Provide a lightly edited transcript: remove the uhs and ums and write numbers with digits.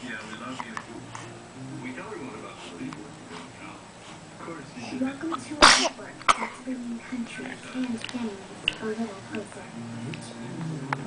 Yeah, we love you. We tell everyone about the league work you're doing now. Of course. Welcome to a network that's bringing countries and families a little closer.